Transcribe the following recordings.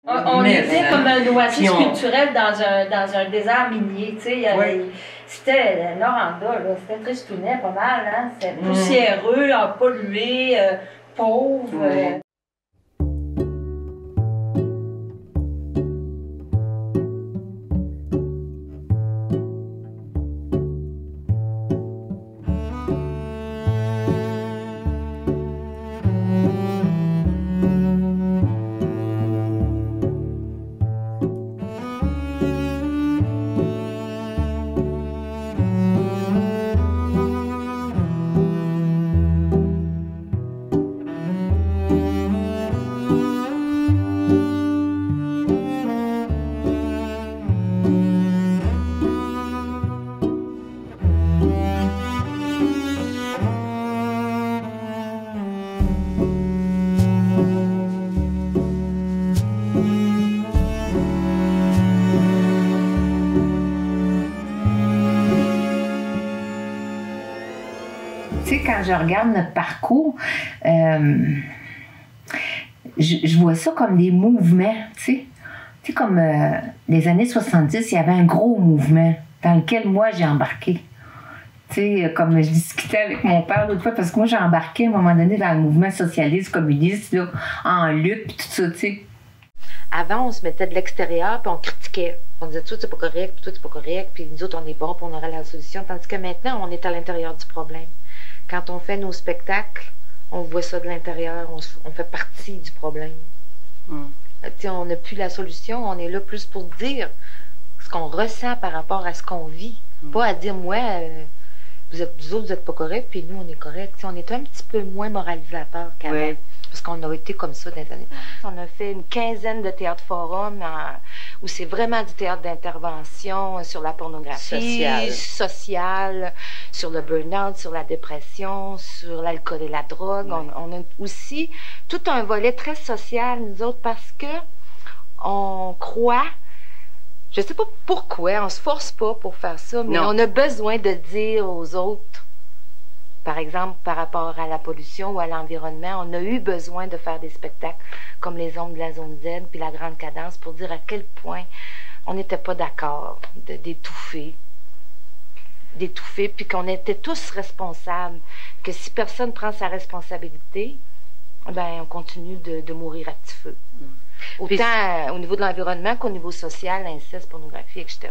On était comme un oasis culturel dans un désert minier, tu sais. C'était Noranda, là, c'était tristounet pas mal, hein. C'était poussiéreux, pollué, pauvre. Quand je regarde notre parcours, je vois ça comme des mouvements, tu sais. Tu sais, comme les années 70, il y avait un gros mouvement dans lequel moi j'ai embarqué. Tu sais, comme je discutais avec mon père l'autre fois, parce que moi j'ai embarqué à un moment donné dans le mouvement socialiste, communiste, là, en lutte, puis tout ça, tu sais. Avant, on se mettait de l'extérieur, puis on critiquait. On disait, toi, c'est pas correct, puis toi, c'est pas correct, puis nous autres, on est bons, puis on aurait la solution. Tandis que maintenant, on est à l'intérieur du problème. Quand on fait nos spectacles, on voit ça de l'intérieur, on fait partie du problème. On n'a plus la solution, on est là plus pour dire ce qu'on ressent par rapport à ce qu'on vit. Pas à dire, moi, vous autres, vous n'êtes pas corrects, puis nous, on est corrects. On est un petit peu moins moralisateur qu'avant. Oui. Parce qu'on a été comme ça dans les années. On a fait une quinzaine de théâtres forums où c'est vraiment du théâtre d'intervention sur la pornographie sociale, sur le burn-out, sur la dépression, sur l'alcool et la drogue. On a aussi tout un volet très social, nous autres, parce que on croit, je sais pas pourquoi, on se force pas pour faire ça, mais on a besoin de dire aux autres, par exemple, par rapport à la pollution ou à l'environnement, on a eu besoin de faire des spectacles comme Les Ombres de la Zone Z puis La Grande Cadence pour dire à quel point on n'était pas d'accord d'étouffer, puis qu'on était tous responsables, que si personne prend sa responsabilité, ben on continue de mourir à petit feu. Autant au niveau de l'environnement qu'au niveau social, l'inceste, pornographie, etc.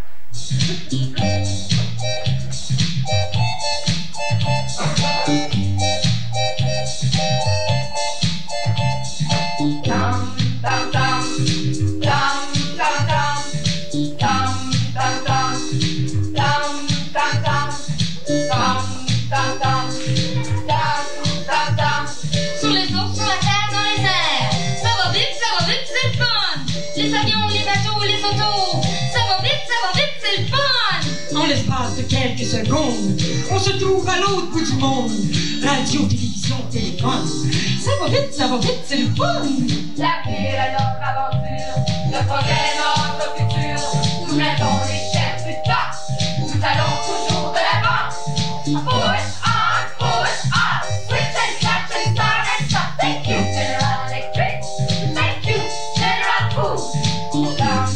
Sur les eaux, sur la terre, dans les airs. Ça va vite, c'est le fun. Les avions, les bateaux, les autos. Ça va vite, c'est le fun. En l'espace de quelques secondes, on se trouve à l'autre bout du monde. Radio, télévision, téléphone. Ça va vite, c'est le fun. L'avenir est notre aventure. Le progrès est notre futur. Nous mettons les chefs du top. Nous allons toujours de l'avant. Push on, switch and catch and start and stop. Thank you, General Electric. Thank you, General Food.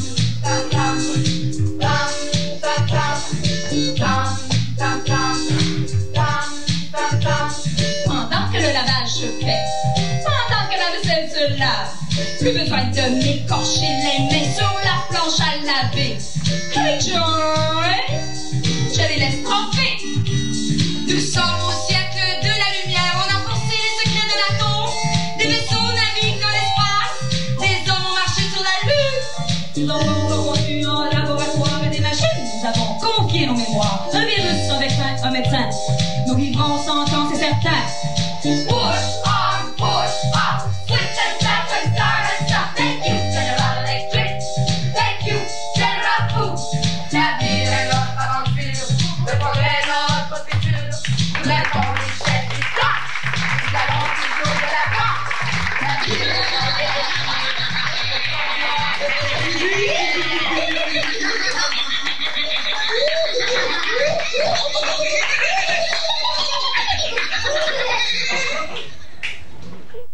Pendant que le lavage se fait, pendant que la vaisselle se lave, plus besoin de m'écorcher les mains sur la planche à laver. Hey Joy, je les laisse tremper. Nous sommes au siècle de la lumière, on a forcé les secrets de l'atome. Des vaisseaux naviguent dans l'espace, des hommes ont marché sur la lune. Nous avons conçu un laboratoire et des machines, nous avons confié nos mémoires. Un virus, un médecin, nous vivrons 100 ans, c'est certain. Push on, switch and snap and start and stop. Thank you, General Electric. Thank you, General Food. L'avenir est notre aventure, le progrès est notre futur. Nous mettons les chefs du top. Nous allons toujours de l'avant. L'avenir est notre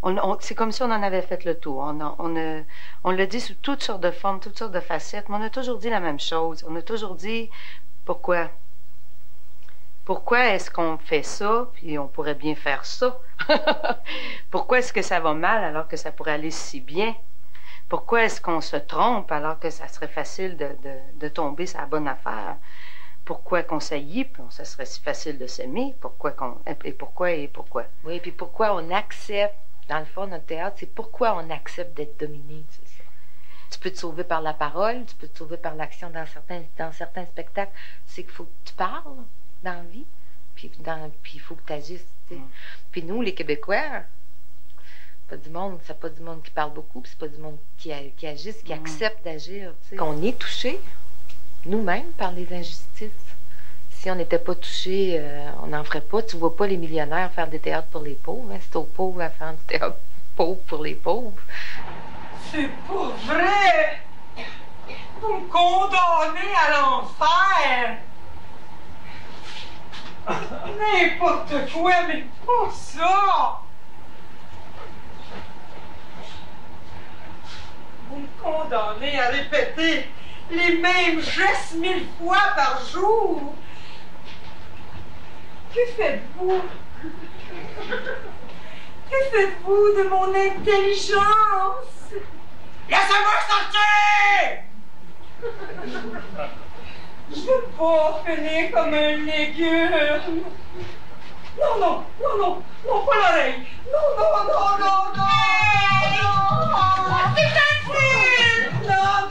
C'est comme si on en avait fait le tour. On l'a dit sous toutes sortes de formes, toutes sortes de facettes, mais on a toujours dit la même chose. On a toujours dit pourquoi. Pourquoi est-ce qu'on fait ça, puis on pourrait bien faire ça? Pourquoi est-ce que ça va mal alors que ça pourrait aller si bien? Pourquoi est-ce qu'on se trompe alors que ça serait facile de tomber sur la bonne affaire? Pourquoi qu'on s'haït, puis ça serait si facile de s'aimer? Pourquoi? Oui, puis pourquoi on accepte, dans le fond, notre théâtre, c'est pourquoi on accepte d'être dominé, c'est ça. Tu peux te sauver par la parole, tu peux te sauver par l'action dans certains spectacles. C'est qu'il faut que tu parles dans la vie, puis il faut que tu agisses. Puis nous, les Québécois, c'est pas du monde qui parle beaucoup, puis c'est pas du monde qui agisse, qui accepte d'agir. Qu'on est touché, nous-mêmes, par les injustices. Si on n'était pas touché, on n'en ferait pas. Tu vois pas les millionnaires faire des théâtres pour les pauvres. Hein? C'est aux pauvres à faire du théâtre pauvre pour les pauvres. C'est pas vrai! Vous me condamnez à l'enfer! N'importe quoi, mais pas ça! Vous me condamnez à répéter les mêmes gestes 1000 fois par jour! Que faites-vous? Que faites-vous de mon intelligence? Laissez-moi sortir! Je veux pas finir comme un légume. Non, pas l'oreille. Non. C'est facile! Non.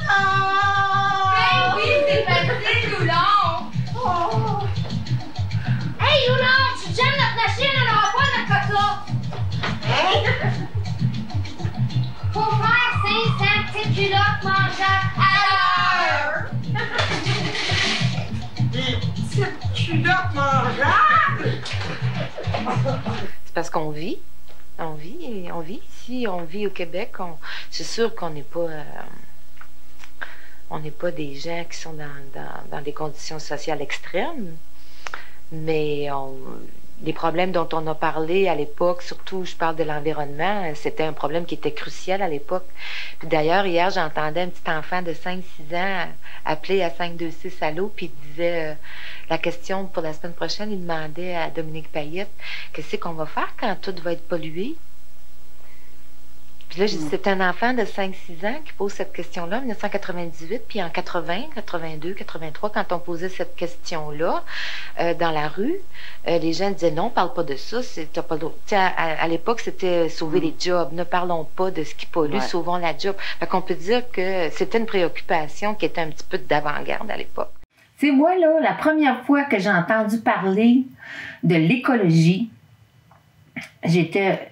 Ben oui, c'est facile, Loulon! Oh. Hey, Loulon, tu gênes notre machine, on n'aura pas notre coca! Hein? Faut faire 500 petites culottes mangeables à l'heure! Des petites culottes mangeables? C'est parce qu'on vit. On vit ici, on vit au Québec. C'est sûr qu'on n'est pas... on n'est pas des gens qui sont dans des conditions sociales extrêmes, mais les problèmes dont on a parlé à l'époque, surtout je parle de l'environnement, c'était un problème qui était crucial à l'époque. Puis d'ailleurs, hier, j'entendais un petit enfant de 5-6 ans appeler à 526 Allô, puis il disait la question pour la semaine prochaine, il demandait à Dominique Payette, qu'est-ce qu'on va faire quand tout va être pollué? Puis là, j'ai dit, c'est un enfant de 5-6 ans qui pose cette question-là en 1998, puis en 80, 82, 83, quand on posait cette question-là dans la rue, les gens disaient non, parle pas de ça, t'as pas le droit. À l'époque, c'était sauver les jobs, ne parlons pas de ce qui pollue, sauvons la job. Fait qu'on peut dire que c'était une préoccupation qui était un petit peu d'avant-garde à l'époque. Tu sais, moi, là, la première fois que j'ai entendu parler de l'écologie, j'étais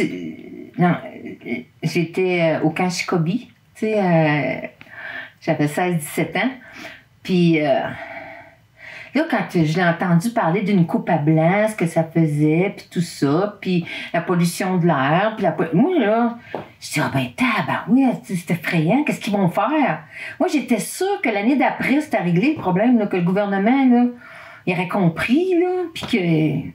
au camp Chicobi, tu sais, j'avais 16-17 ans, puis là, quand je l'ai entendu parler d'une coupe à blanc, ce que ça faisait, puis tout ça, puis la pollution de l'air, puis moi, là, je dis, ah ben, tabarouette, c'est effrayant, qu'est-ce qu'ils vont faire? Moi, j'étais sûre que l'année d'après, c'était réglé le problème, là, que le gouvernement, là, il aurait compris, là, puis que...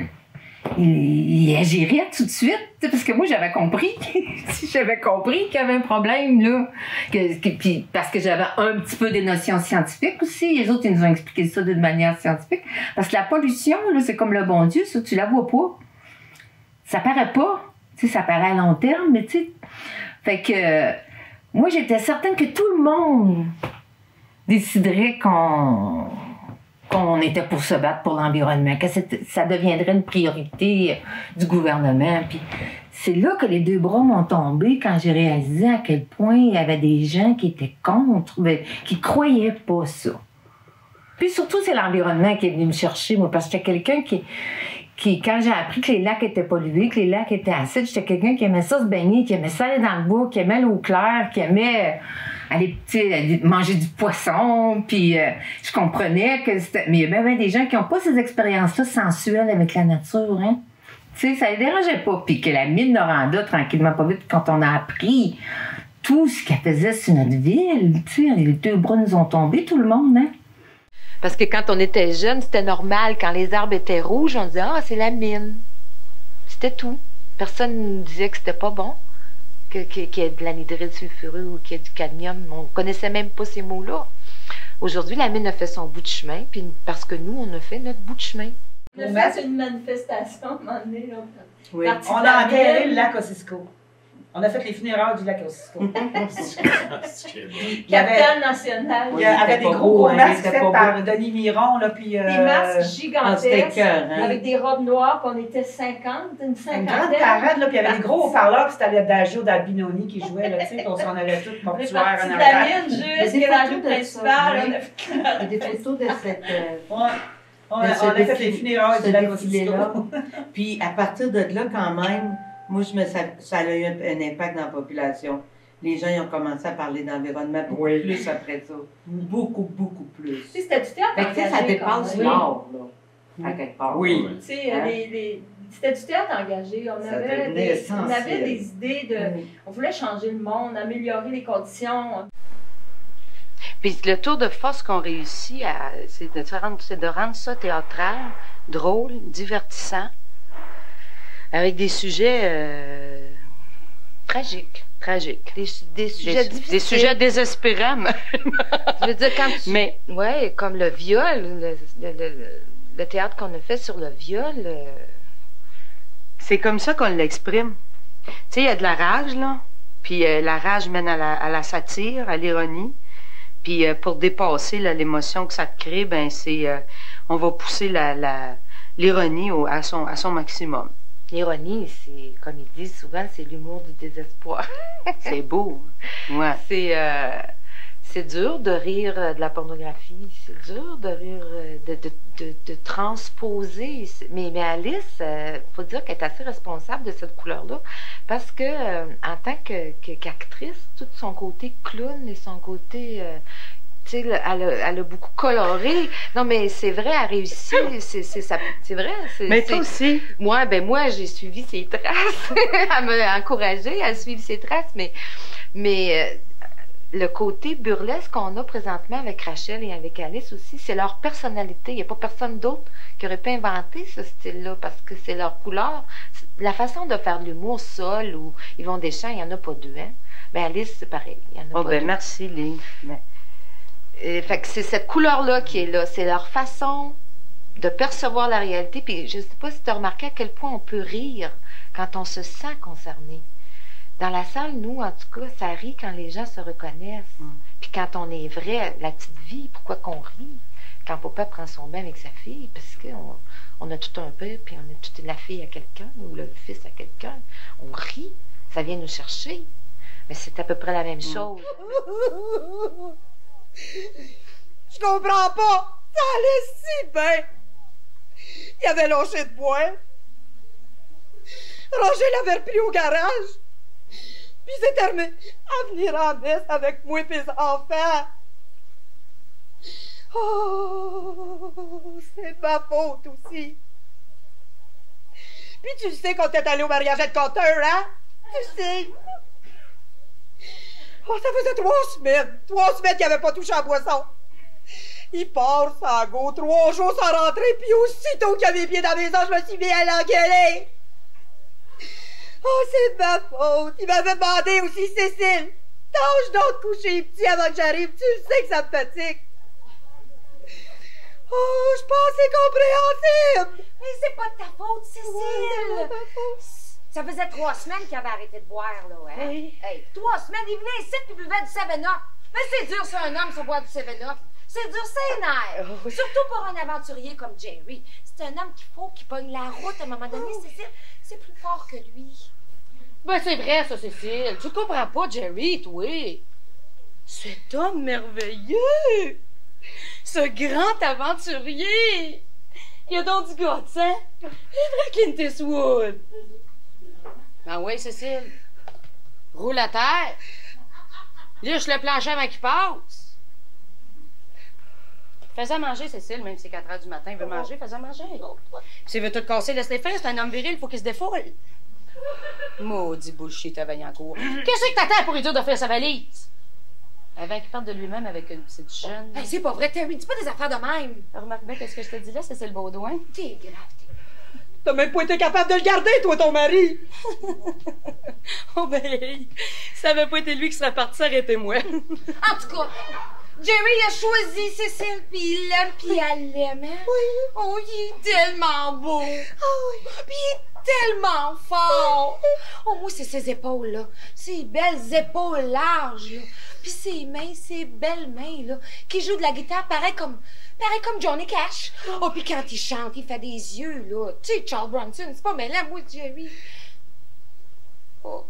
Il agirait tout de suite, parce que moi, j'avais compris. J'avais compris qu'il y avait un problème, là. Puis parce que j'avais un petit peu des notions scientifiques aussi. Les autres, ils nous ont expliqué ça d'une manière scientifique. Parce que la pollution, là, c'est comme le bon Dieu, ça, tu la vois pas. Ça paraît pas. Tu sais, ça paraît à long terme, mais tu sais... Fait que... moi, j'étais certaine que tout le monde déciderait qu'on était pour se battre pour l'environnement, que ça deviendrait une priorité du gouvernement. Puis c'est là que les deux bras m'ont tombé quand j'ai réalisé à quel point il y avait des gens qui étaient contre, qui croyaient pas ça. Puis surtout, c'est l'environnement qui est venu me chercher, moi, parce que j'étais quelqu'un qui, quand j'ai appris que les lacs étaient pollués, que les lacs étaient acides, j'étais quelqu'un qui aimait ça se baigner, qui aimait ça aller dans le bois, qui aimait l'eau claire, qui aimait... aller manger du poisson, puis je comprenais que c'était... Mais il y a même des gens qui n'ont pas ces expériences-là sensuelles avec la nature, hein. Tu sais, ça les dérangeait pas. Puis que la mine Noranda, tranquillement, pas vite, quand on a appris tout ce qu'elle faisait sur notre ville, tu sais, les deux bras nous ont tombés, tout le monde, hein. Parce que quand on était jeune, c'était normal. Quand les arbres étaient rouges, on disait « Ah, c'est la mine ». C'était tout. Personne ne nous disait que c'était pas bon, qu'il y ait de l'anhydride sulfureux ou qu'il y ait du cadmium. On connaissait même pas ces mots-là. Aujourd'hui, la mine a fait son bout de chemin, puis parce que nous, on a fait notre bout de chemin. On a fait une manifestation à un moment donné. Là, oui. On a enterré le lac Ossisco. On a fait les funérailles du lac Ossisco. Capitale nationale. Il y avait des gros masques faits par Denis Miron. Là, puis, des masques gigantesques avec des robes noires, puis on était 50, une cinquantaine. Une grande parade, là, puis il y avait des gros haut-parleurs, puis c'était l'adagio d'Albinoni qui jouait, là, tu sais, qu'on s'en allait tous mortuaires en arrière. Jusqu'à la rue principale. Il y a des photos de cette... On a fait les funérailles du lac Ossisco. Puis à partir de là, quand même, moi, ça a eu un impact dans la population. Les gens ils ont commencé à parler d'environnement beaucoup plus après ça. Beaucoup, beaucoup plus. C'était du théâtre engagé. Ça dépasse l'art, là, à quelque part. Oui. Tu sais, c'était du théâtre engagé. On avait des idées de... On voulait changer le monde, améliorer les conditions. Puis le tour de force qu'on réussit, c'est de rendre ça théâtral, drôle, divertissant, avec des sujets tragiques. Des sujets difficiles. Des sujets désespérants. Je veux dire, mais, ouais, comme le viol, le théâtre qu'on a fait sur le viol, c'est comme ça qu'on l'exprime. Tu sais, il y a de la rage, là, puis la rage mène à la satire, à l'ironie. Puis pour dépasser l'émotion que ça te crée, ben c'est on va pousser l'ironie à son maximum. L'ironie, c'est, comme ils disent souvent, c'est l'humour du désespoir. C'est beau. Ouais. C'est dur de rire de la pornographie. C'est dur de rire de transposer. Mais Alice, faut dire qu'elle est assez responsable de cette couleur-là. Parce que en tant qu'actrice, tout son côté clown et son côté... tu sais, elle a beaucoup coloré. Non, mais c'est vrai, elle réussit. C'est vrai. Mais toi aussi. Moi, j'ai suivi ses traces. Elle m'a encouragée à suivre ses traces. Mais le côté burlesque qu'on a présentement avec Rachel et avec Alice aussi, c'est leur personnalité. Il n'y a pas personne d'autre qui aurait pu inventer ce style-là parce que c'est leur couleur. La façon de faire de l'humour seul ou Yvon Deschamps, il n'y en a pas deux, hein? Ben Alice, c'est pareil. Il y en a pas deux. Merci, Lynn. Fait que c'est cette couleur-là qui est là. C'est leur façon de percevoir la réalité. Puis je ne sais pas si tu as remarqué à quel point on peut rire quand on se sent concerné. Dans la salle, nous, en tout cas, ça rit quand les gens se reconnaissent. Puis quand on est vrai, la petite vie, pourquoi qu'on rit? Quand papa prend son bain avec sa fille, parce qu'on a tout un peu, puis on a toute la fille à quelqu'un, ou le fils à quelqu'un, on rit, ça vient nous chercher. Mais c'est à peu près la même chose. Je comprends pas! Ça allait si bien! Il avait lâché de boire. Roger l'avait repris au garage. Puis il s'est remis à venir en messe avec moi et mes enfants. Oh, c'est de ma faute aussi. Puis tu sais qu'on t'est allé au mariage de Cotter, hein? Tu sais. Oh, ça faisait 3 semaines. 3 semaines qu'il n'avait pas touché à la boisson. Il part sans go, 3 jours sans rentrer, puis aussitôt qu'il avait les pieds dans la maison, je me suis mis à l'engueuler. Oh, c'est de ma faute. Il m'avait demandé aussi, Cécile, tâche donc de coucher petit avant que j'arrive. Tu le sais que ça me fatigue. Oh, je pense que c'est compréhensible. Mais c'est pas de ta faute, Cécile. Ouais, ça faisait 3 semaines qu'il avait arrêté de boire, là, hein? Oui. Hey, 3 semaines, il venait ici et buvait du 7-Up. Mais c'est dur sur un homme, ça boire du 7-Up. C'est dur, c'est nerf. Oui. Surtout pour un aventurier comme Jerry. C'est un homme qu'il pogne la route à un moment donné, Cécile. C'est plus fort que lui. Ben, c'est vrai, ça, Cécile. Tu comprends pas, Jerry, toi. Cet homme merveilleux. Ce grand aventurier. Il a donc du goût, hein? C'est vrai Clint Eastwood. Ben oui, Cécile. Roule à terre. Liche le plancher avant qu'il passe. Fais-en manger, Cécile, même si c'est 4 heures du matin. Il veut manger, fais-en manger. S'il veut tout casser, laisse-les faire. C'est un homme viril, il faut qu'il se défoule. Maudit bullshit à Vaillancourt. Qu'est-ce que t'attends pour lui dire de faire sa valise? Avant qu'il parte de lui-même avec une petite jeune. Hey, c'est pas vrai, Terry. Dis pas des affaires de même. Remarque bien qu'est-ce que je te dis là, c'est le Baudouin. T'es grave, t'es... T'as même pas été capable de le garder, toi, ton mari! Oh ben, hey, ça avait pas été lui qui serait parti, arrêtez-moi. En tout cas, Jerry a choisi Cécile, puis il l'aime, puis elle l'aime, hein? Oui. Oh, il est tellement beau. Oh, oui. Puis il est tellement fort. Oh, moi, c'est ses épaules, là. Ses belles épaules larges, là. Puis ses mains, ses belles mains, là, qui jouent de la guitare pareil comme Johnny Cash. Oh, puis quand il chante, il fait des yeux, là. Tu sais, Charles Bronson, c'est pas mêlant, moi, Jerry. Oh.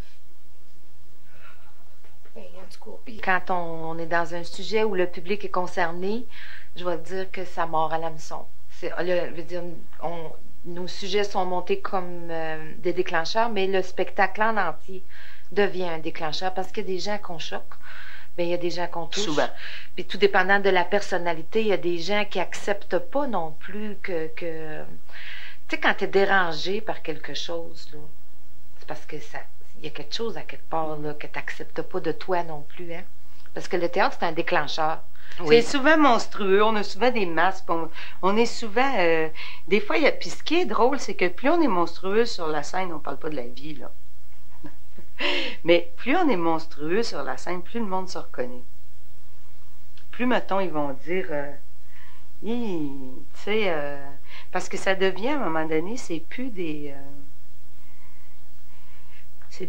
Ben, en tout cas, puis... Quand on est dans un sujet où le public est concerné, je vais dire que ça mord à l'hameçon. Je veux dire, nos sujets sont montés comme des déclencheurs, mais le spectacle en entier devient un déclencheur parce qu'il y a des gens qu'on choque, bien, il y a des gens qu'on touche. Souvent. Puis tout dépendant de la personnalité, il y a des gens qui acceptent pas non plus que... Tu sais, quand tu es dérangé par quelque chose, là, c'est parce que il y a quelque chose à quelque part là, que tu n'acceptes pas de toi non plus. Hein? Parce que le théâtre, c'est un déclencheur. Oui. C'est souvent monstrueux, on a souvent des masques, on est souvent... des fois, puis ce qui est drôle, c'est que plus on est monstrueux sur la scène, on parle pas de la vie, là. Mais plus on est monstrueux sur la scène, plus le monde se reconnaît. Plus, mettons, ils vont dire... tu sais... parce que ça devient, à un moment donné, c'est plus des... c'est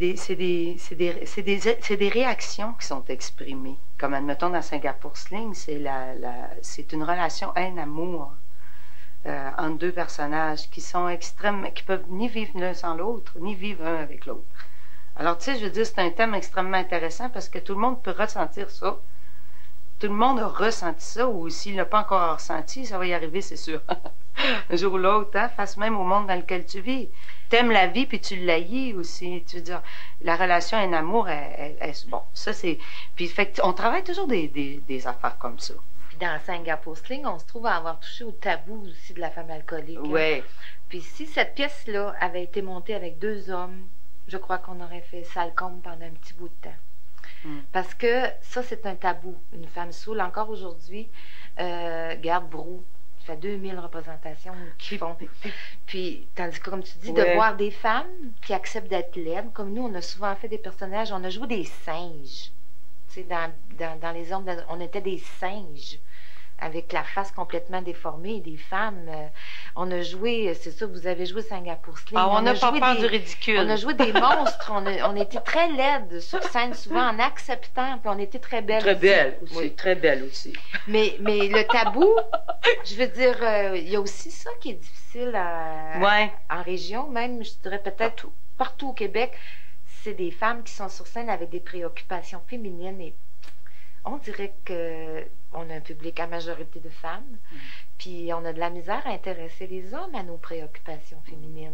des réactions qui sont exprimées. Comme, admettons, dans Singapour Sling, c'est une relation haine-amour entre deux personnages qui sont extrêmes, qui peuvent ni vivre l'un sans l'autre, ni vivre un avec l'autre. Alors, tu sais, je veux dire, c'est un thème extrêmement intéressant parce que tout le monde peut ressentir ça. Tout le monde a ressenti ça, ou s'il n'a pas encore ressenti, ça va y arriver, c'est sûr. Un jour ou l'autre, hein, face même au monde dans lequel tu vis. T'aimes la vie, puis tu l'haïs aussi. Tu veux dire, la relation et l'amour, bon, ça c'est... Puis, fait on travaille toujours des affaires comme ça. Puis dans Singapour Sling, on se trouve à avoir touché au tabou aussi de la femme alcoolique. Oui. Puis si cette pièce-là avait été montée avec 2 hommes, je crois qu'on aurait fait Salcombe pendant un petit bout de temps. Parce que ça, c'est un tabou. Une femme saoule, encore aujourd'hui, Garde Brou, ça fait 2000 représentations qui font. Puis, tandis que, comme tu dis, de voir des femmes qui acceptent d'être laides, comme nous, on a souvent fait des personnages, on a joué des singes. Tu sais, dans les ombres, on était des singes, avec la face complètement déformée, et des femmes. On a joué, c'est ça, vous avez joué Singapour Sling. Ah, on n'a pas peur du ridicule. On a joué des monstres, on était très laides sur scène, souvent en acceptant, puis on était très belles. Très belles aussi, oui. Très belles aussi. Mais le tabou, je veux dire, il y a aussi ça qui est difficile en région, même, je dirais peut-être partout au Québec, c'est des femmes qui sont sur scène avec des préoccupations féminines et on dirait qu'on a un public à majorité de femmes, puis on a de la misère à intéresser les hommes à nos préoccupations féminines.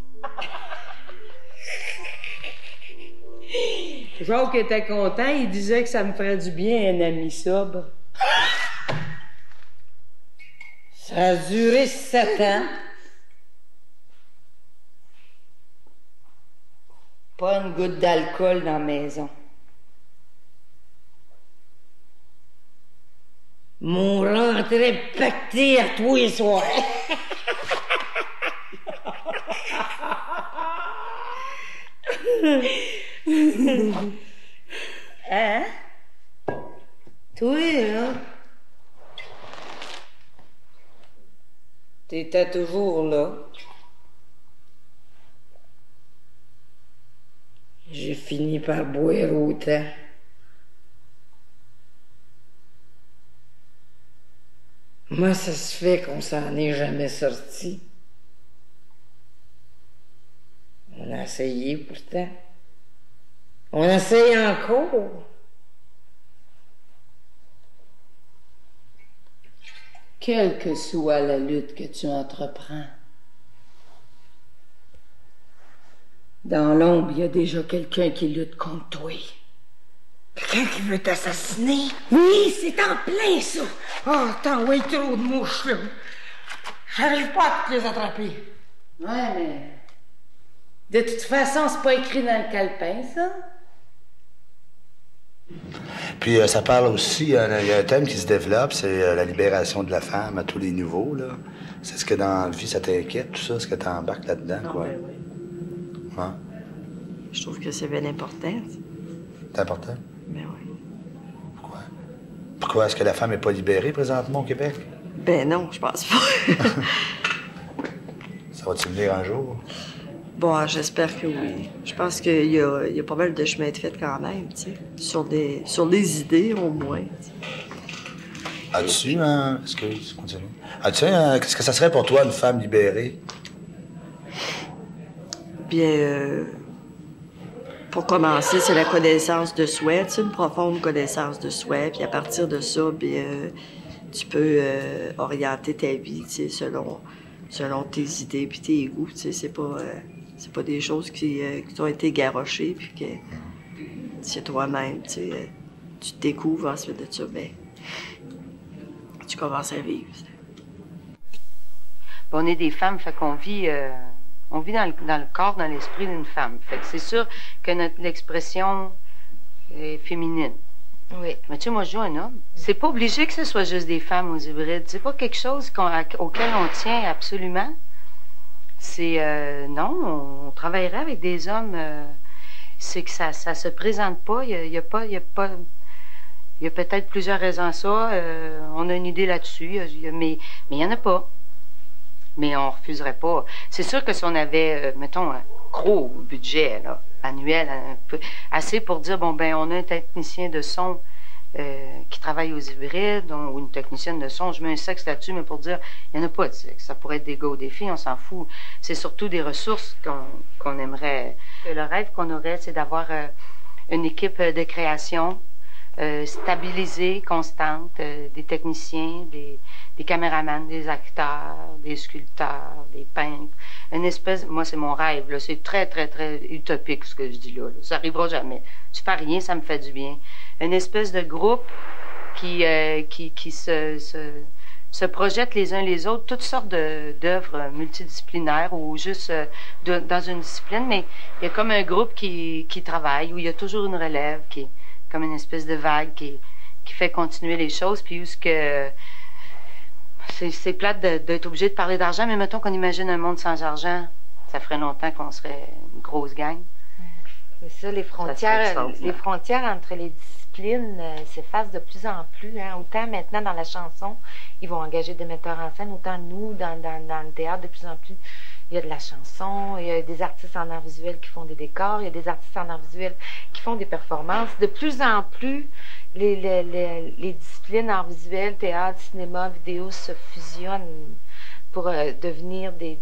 Jacques était content, il disait que ça me ferait du bien un ami sobre. Ça a duré 7 ans. Pas une goutte d'alcool dans la maison. Mon rentrée pacté à tous les soirs. Hein? Toi, là? T'étais toujours là. J'ai fini par boire autant. Moi, ça se fait qu'on s'en est jamais sorti. On a essayé pourtant. On essaye encore. Quelle que soit la lutte que tu entreprends, dans l'ombre, il y a déjà quelqu'un qui lutte contre toi. Quelqu'un qui veut t'assassiner? Oui, c'est en plein, ça! Ah, t'en ouais trop de mouches, là! J'arrive pas à te les attraper. Ouais, mais... De toute façon, c'est pas écrit dans le calepin, ça? Puis ça parle aussi, il y a un thème qui se développe, c'est la libération de la femme à tous les niveaux, là. C'est ce que dans la vie, ça t'inquiète, tout ça? Est-ce que t'embarques là-dedans, quoi? Ben oui. Hein? Je trouve que c'est bien important. C'est important? Ben oui. Pourquoi? Pourquoi? Est-ce que la femme n'est pas libérée présentement au Québec? Ben non, je pense pas. Ça va-tu venir un jour? Bon, j'espère que oui. Je pense qu'il y a pas mal de chemin de fait quand même, tu sais. Sur des idées, au moins. As-tu un... Excuse, continue. As-tu un... Qu'est-ce que ça serait pour toi, une femme libérée? Bien, pour commencer, c'est la connaissance de soi, tu sais, une profonde connaissance de soi. Puis à partir de ça, bien, tu peux orienter ta vie, tu sais, selon tes idées puis tes goûts, tu sais. C'est pas des choses qui t'ont été garochées, puis que c'est toi-même, tu sais. Tu te découvres ensuite de ça, bien, tu commences à vivre. On est des femmes, fait qu'on vit, on vit dans le corps, dans l'esprit d'une femme. Fait que c'est sûr que l'expression est féminine. Oui. Mais tu sais, moi, je joue un homme. C'est pas obligé que ce soit juste des femmes aux hybrides. C'est pas quelque chose auquel on tient absolument. C'est, non, on travaillerait avec des hommes. C'est que ça se présente pas. Il y a peut-être plusieurs raisons à ça. On a une idée là-dessus, mais il y en a pas. Mais on refuserait pas. C'est sûr que si on avait, mettons, un gros budget là, annuel, assez pour dire, bon, ben on a un technicien de son qui travaille aux hybrides, ou une technicienne de son, je mets un sexe là-dessus, mais pour dire, il n'y en a pas de sexe. Ça pourrait être des gars ou des filles, on s'en fout. C'est surtout des ressources qu'on aimerait. Le rêve qu'on aurait, c'est d'avoir une équipe de création stabilisée, constante, des techniciens, des caméramans, des acteurs, des sculpteurs, des peintres. Une espèce, moi c'est mon rêve, là, c'est très, très, très utopique ce que je dis là. Ça arrivera jamais. Tu fais rien, ça me fait du bien. Une espèce de groupe qui se projettent les uns les autres, toutes sortes d'œuvres multidisciplinaires ou juste dans une discipline, mais il y a comme un groupe qui travaille, où il y a toujours une relève, qui est comme une espèce de vague qui fait continuer les choses, puis où ce que... C'est plate d'être obligé de parler d'argent, mais mettons qu'on imagine un monde sans argent, ça ferait longtemps qu'on serait une grosse gang. C'est ça, les frontières entre les disciplines s'effacent de plus en plus. Hein. Autant maintenant dans la chanson, ils vont engager des metteurs en scène, autant nous, dans le théâtre, de plus en plus, il y a de la chanson, il y a des artistes en art visuel qui font des décors, il y a des artistes en art visuel qui font des performances. De plus en plus, les disciplines art visuel, théâtre, cinéma, vidéo se fusionnent pour devenir des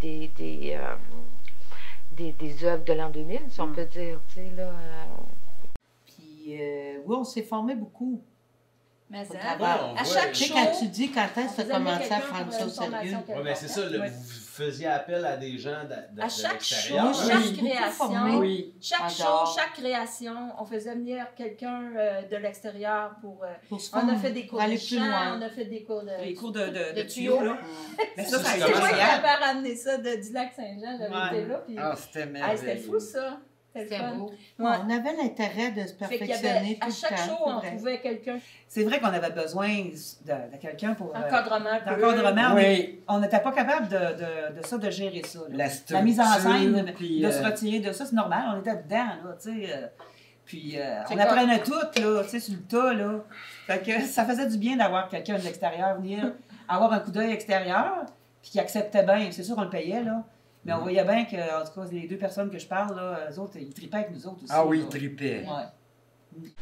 œuvres de l'an 2000, si on peut dire, tu sais, là. Puis, oui, on s'est formé beaucoup. Mais ça, à chaque show, quand tu dis quand est-ce que tu as commencé à prendre ça au sérieux. Oui, mais c'est ça, là, vous faisiez appel à des gens de à chaque show, l'extérieur. chaque création, oui. chaque show, chaque création, on faisait venir quelqu'un de l'extérieur pour on a fait des cours de chant, on a fait des cours de tuyaux. Là. Mais ça, c'est moi qui avais ramené ça du lac Saint-Jean, j'avais été là. Puis... c'était merveilleux. C'était fou, ça. C'était beau. Ouais. On avait l'intérêt de se perfectionner tout le temps. À chaque show, on trouvait quelqu'un. C'est vrai qu'on avait besoin de quelqu'un pour... Encadrement. Mais on n'était pas capable de gérer ça. La mise en scène, de se retirer de ça, c'est normal. On était dedans, là, tu sais. Puis on apprenait tout, là, tu sais, sur le tas, là. Fait que ça faisait du bien d'avoir quelqu'un de l'extérieur venir avoir un coup d'œil extérieur, puis qui acceptait bien. C'est sûr, on le payait, là. Mais on voyait bien que, en tout cas, les deux personnes que je parle, là, eux autres, ils tripaient avec nous autres aussi. Ah oui, là. ils tripaient. Ouais.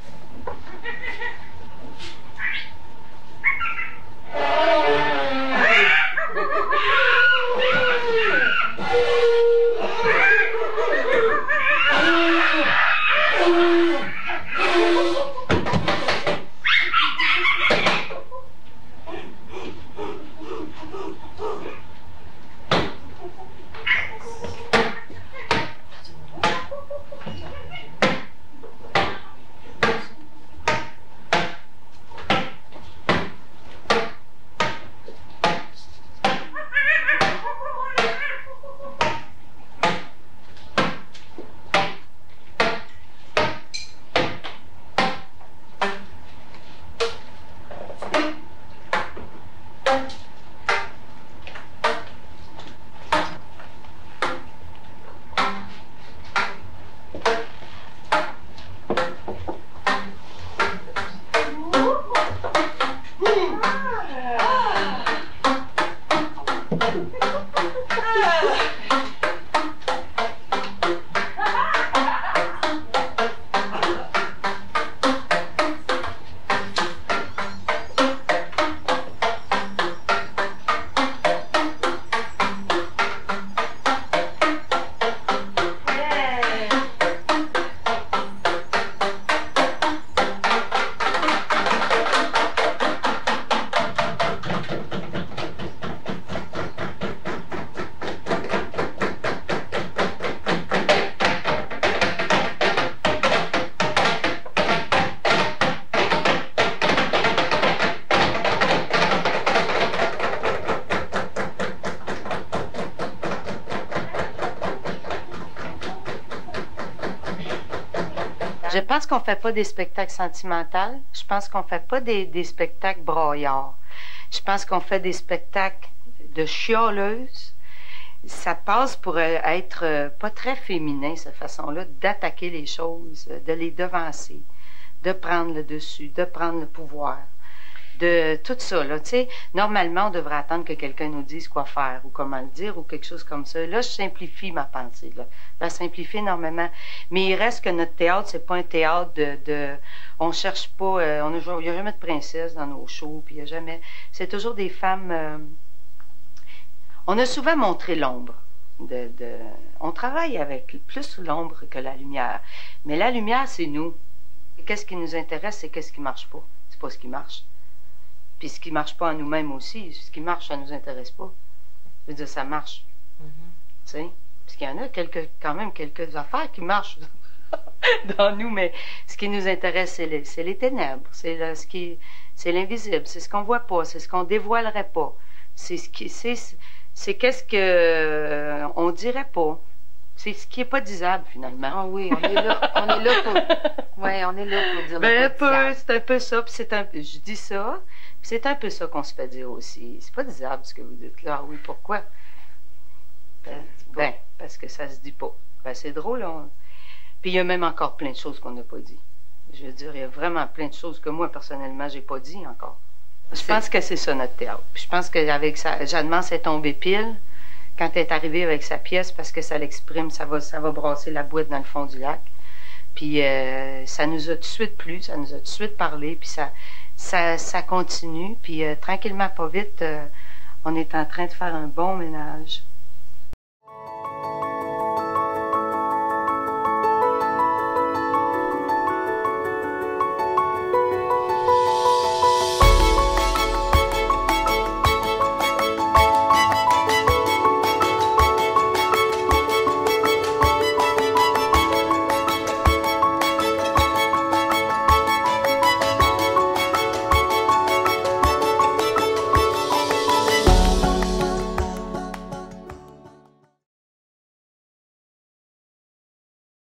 Je pense qu'on fait pas des spectacles sentimentaux. Je pense qu'on fait pas des spectacles broyards. Je pense qu'on fait des spectacles de chialeuses. Ça passe pour être pas très féminin, cette façon-là, d'attaquer les choses, de les devancer, de prendre le dessus, de prendre le pouvoir, de tout ça, là. Tu sais, normalement, on devrait attendre que quelqu'un nous dise quoi faire ou comment le dire ou quelque chose comme ça. Là, je simplifie ma pensée, là. Je la simplifie énormément. Mais il reste que notre théâtre, c'est pas un théâtre on cherche pas, il n'y a jamais de princesse dans nos shows, puis il y a jamais... C'est toujours des femmes... on a souvent montré l'ombre. On travaille avec plus l'ombre que la lumière. Mais la lumière, c'est nous. Et qu'est-ce qui nous intéresse, c'est qu'est-ce qui marche pas. C'est pas ce qui marche. Puis ce qui marche pas en nous-mêmes aussi, ce qui marche, ça nous intéresse pas. Je veux dire, ça marche. Tu sais? Parce qu'il y en a quand même quelques affaires qui marchent dans nous, mais ce qui nous intéresse, c'est les ténèbres. C'est l'invisible. C'est ce qu'on voit pas. C'est ce qu'on dévoilerait pas. C'est qu'est-ce que on dirait pas. C'est ce qui est pas disable, finalement. Ah oui, on est là pour... Ouais, on est là pour dire... C'est un peu ça, puis je dis ça, puis c'est un peu ça qu'on se fait dire aussi. C'est pas disable, ce que vous dites là. Ah oui, pourquoi? Parce que ça se dit pas. C'est drôle, Puis il y a même encore plein de choses qu'on n'a pas dit. Je veux dire, il y a vraiment plein de choses que moi, personnellement, j'ai pas dit encore. Je pense que c'est ça, notre théâtre. Puis je pense qu'avec ça, Jeanne Mance est tombée pile quand elle est arrivée avec sa pièce parce que ça l'exprime, ça va brasser la boîte dans le fond du lac. Puis ça nous a tout de suite plu, ça nous a tout de suite parlé, puis ça continue. Puis tranquillement, pas vite, on est en train de faire un bon ménage